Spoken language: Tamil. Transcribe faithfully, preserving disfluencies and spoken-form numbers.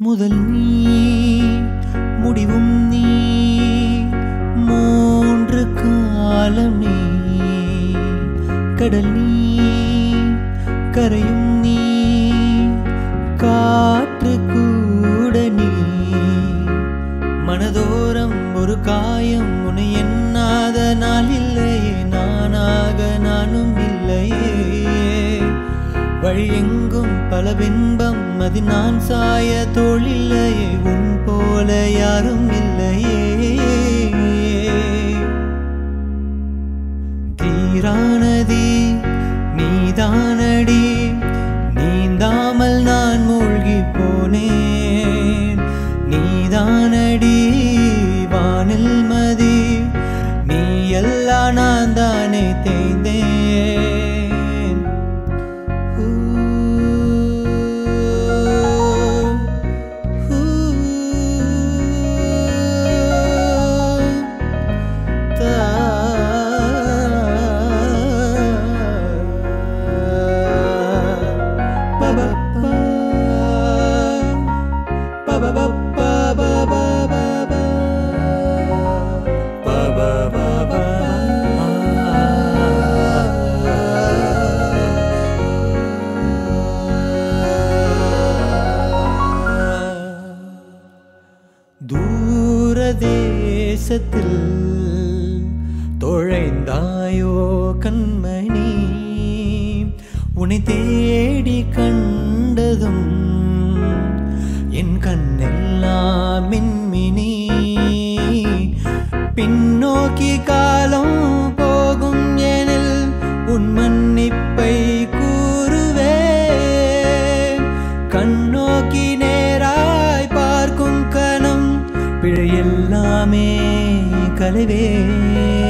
முதல் நீ முடிவும் நீ மூன்று காலம் நீ கடல் நீ கரையும் நீ காற்று கூட நீ மனதோரம் ஒரு காயம் உன்னை எண்ணாத நாள் இல்லையே நானாக நானும் இல்லையே வழி எங்கும் பல பிம்பம் அது நான் சாய தோளில்லையே உன் போல யாரும் இல்லையே தீரானதி நீதானடி நீந்தாமல் நான் மூழ்கி போனேன் நீதானடி வானில் மதி நீ எல்லாம் நான் தானே தேய்ந்தேன் தூரதேசத்தில் தொலைந்தாயோ கண்மணி உன்னை தேடி கண்டதும் என் கண்ணெல்லாம் மின்மினி பின்னோக்கி காலம் போகும் எனில் உன் மன்னிப்பை கூறுவே கண்ணோக்கி நேராய் பார்க்கும் கணம் பிழை எல்லாமே கலைவே